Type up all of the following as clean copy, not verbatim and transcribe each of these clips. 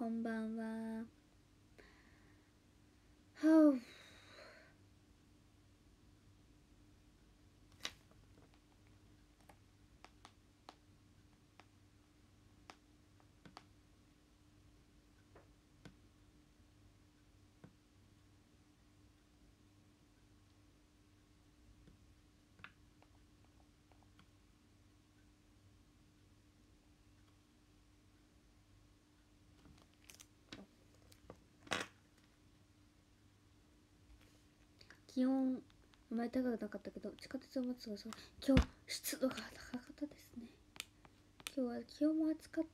こんばんは。はあ。気温あまり高くなかったけど、地下鉄を待つがそう。今日湿度が高かったですね。今日は気温も暑かった。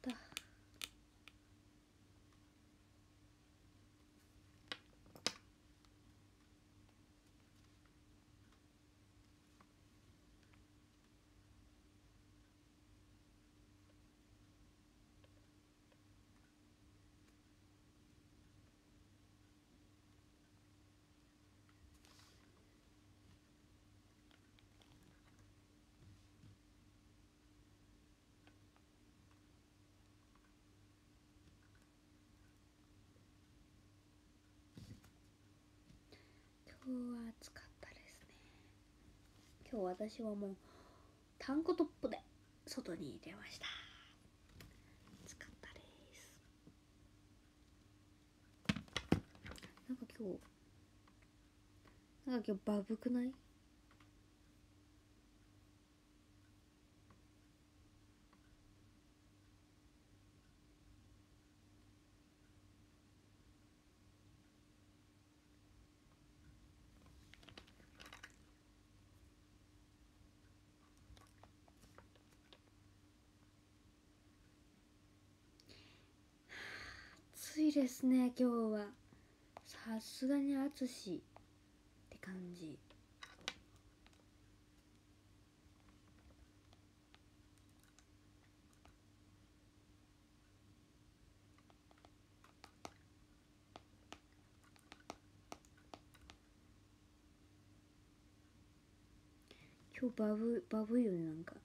今日は暑かったですね。今日私はもうタンクトップで外に出ました。暑かったです。なんか今日バブくない？暑いですね今日は。さすがに暑しって感じ。今日バブいよね。なんか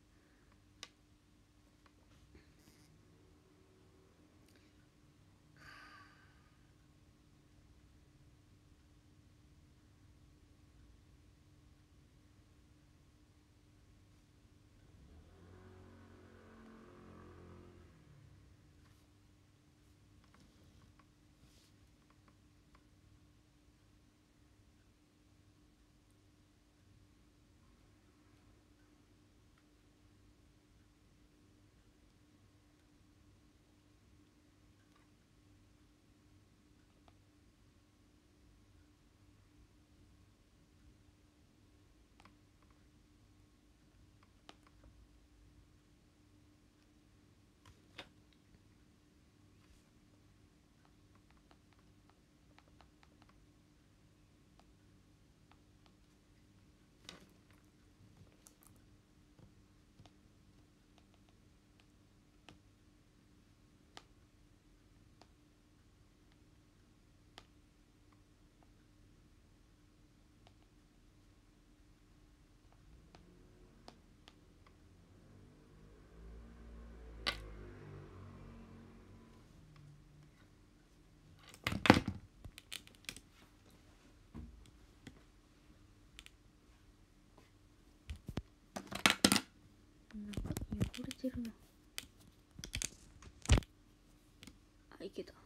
汚れてるな。あ、いけた。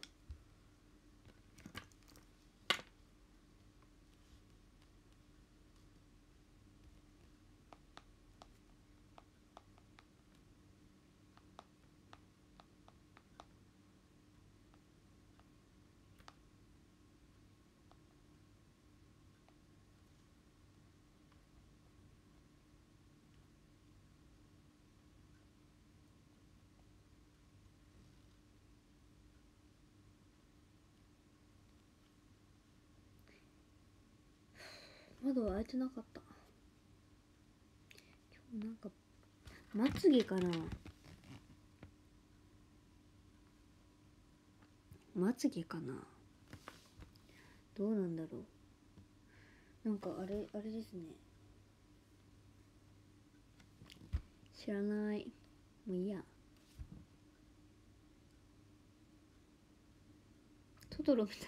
窓は開いてなかった。今日なんかまつげかな。まつげかな。どうなんだろう。なんかあれですね。知らない。もういいや。 トトロみたい。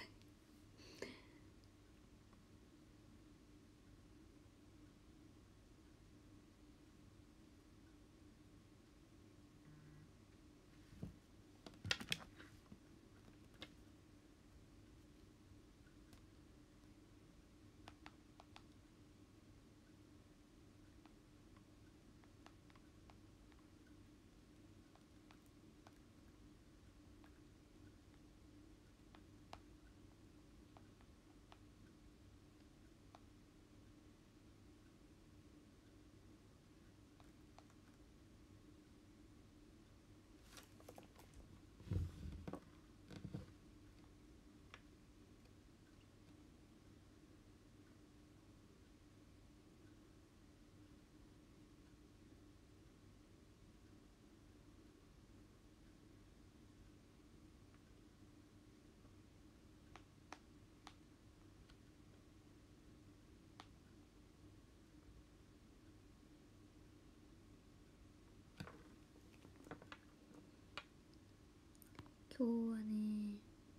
今日はね、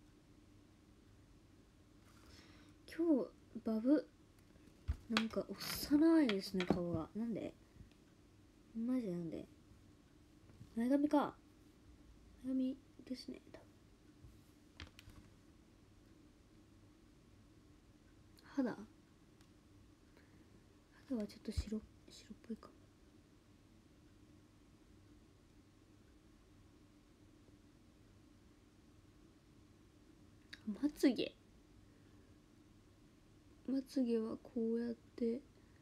今日バブなんか幼いですね、顔が。なんでマジでなんで前髪か。前髪ですね、多分。肌はちょっと白っぽいかも。まつげはこうやって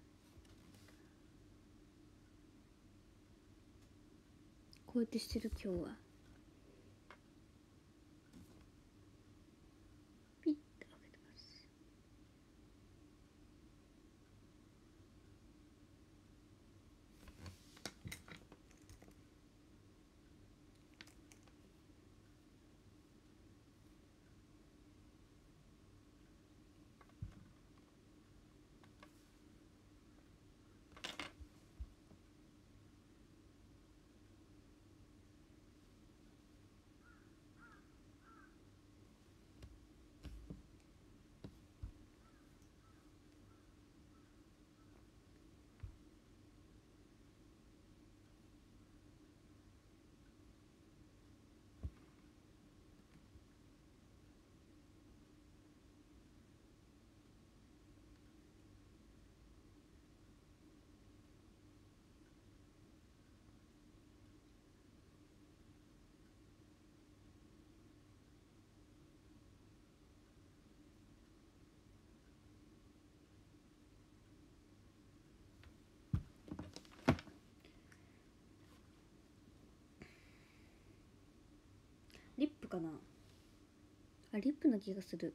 してる今日は。ピッて開けてます。リップかな。リップな気がする。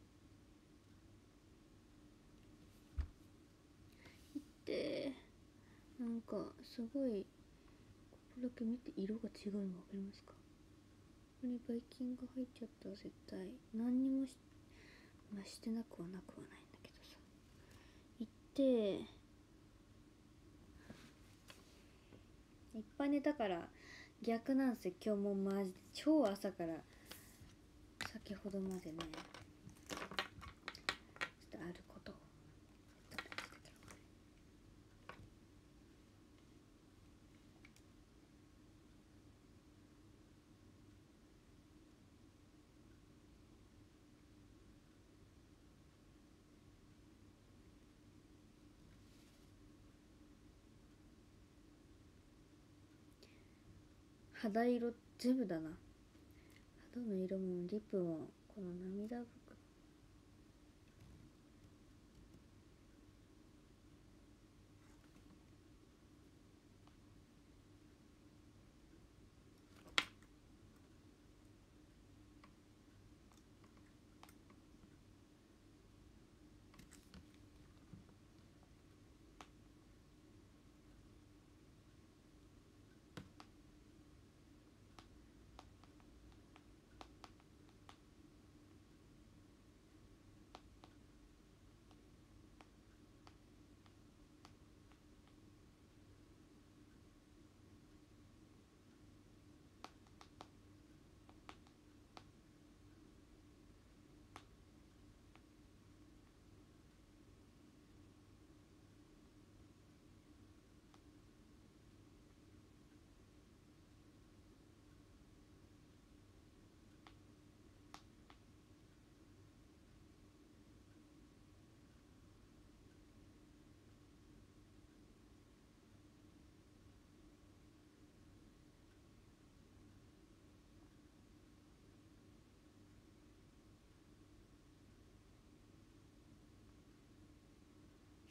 でなんかすごい、ここだけ見て色が違うの分かりますか。ここにバイキンが入っちゃったら絶対何にもしてなくはないんだけどさ。行っていっぱい寝たから逆なんすよ。今日もマジで超朝から先ほどまでね、ちょっとあることをやったんですけど、肌色全部だな。肌の色もリップもこの涙袋。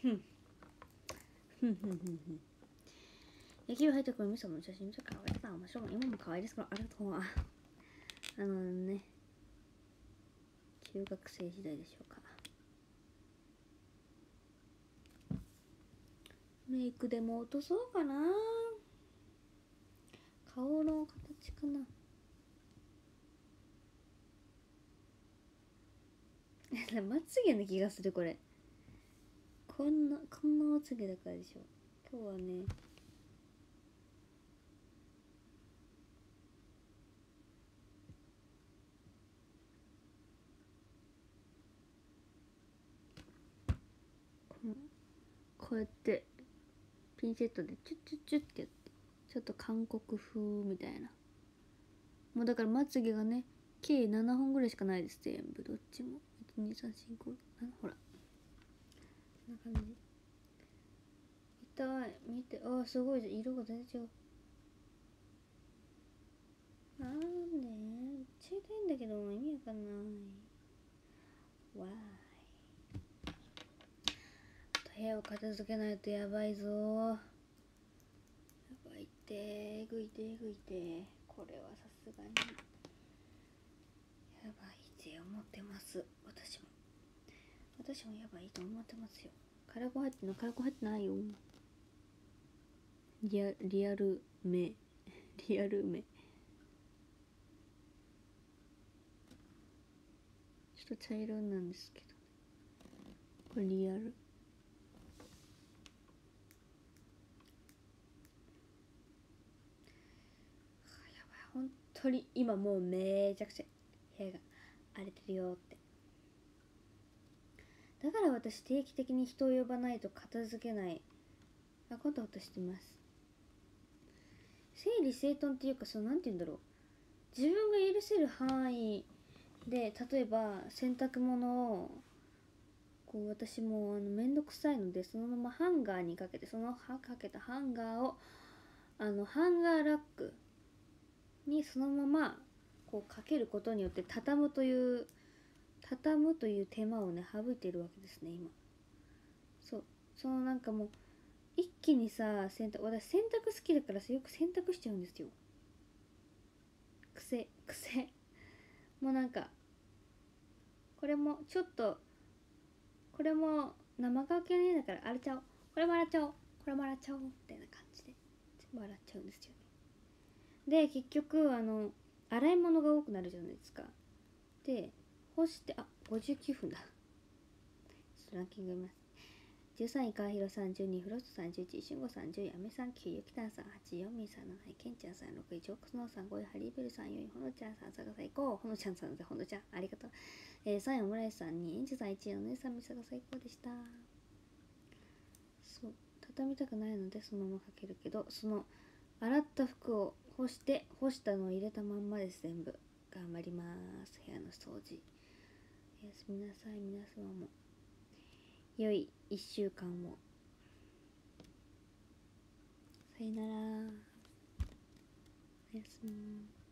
ふんふんふんふんふん。野球入ってくるミサの写真見たかわいさ、面白い。今も可愛いですから、ありがとう。ね、中学生時代でしょうか。メイクでも落とそうかな。顔の形かな。まつげの気がするこれ。こんなまつげだからでしょ。今日はね、こうやってピンセットでチュッチュッチュッってやって、ちょっと韓国風みたいな。もうだからまつげがね、計7本ぐらいしかないです。全部どっちも1 2 3 4 5 7、ほらこんな感じ。痛い、見て、あーすごい、色が全然違う。なんでめっちゃ痛いんだけど意味わかんない。わーい、部屋を片付けないとやばいぞ。やばいって、えぐいてえぐいて、これはさすがにやばいって思ってます。私もやばいと思ってますよ。カラコ入ってないよ。リアル目リアル目。ちょっと茶色なんですけど、これリアル。やばい、本当に今もうめちゃくちゃ部屋が荒れてるよって。だから私定期的に人を呼ばないと片付けないことをしてます。整理整頓っていうか、なんて言うんだろう、自分が許せる範囲で、例えば洗濯物をこう、私もめんどくさいので、そのままハンガーにかけて、そのかけたハンガーをハンガーラックにそのままこうかけることによって畳むという手間をね省いているわけですね今。なんかもう一気にさ、私洗濯好きだからさ、よく洗濯しちゃうんですよ。癖もうなんか、これもちょっと、これも生乾きの家だから洗っちゃおう、これも洗っちゃおう、これも洗っちゃおうみたいな感じで全部洗っちゃうんですよね。で結局洗い物が多くなるじゃないですか。で干して、59分だ。ちょっとランキング見ます。13位、川広さん、12位、フロストさん、11位、慎吾さん、10位、アメさん、9位、ゆきたんさん、8位、ヨミーさん、7位、ケンちゃんさん、6位、ジョークスノーさん、5位、ハリーベルさん、4位、ほのちゃんさん、佐賀最高、ほのちゃんさんで、ほのちゃん、ありがとう。3位、オムライスさん、2位、エンジさん、1位、お姉さん、みさが最高でした。そう、畳みたくないので、そのままかけるけど、洗った服を干したのを入れたまんまです、全部。頑張ります。部屋の掃除。おやすみなさい、皆様も。良い1週間を。さよなら。おやすみ。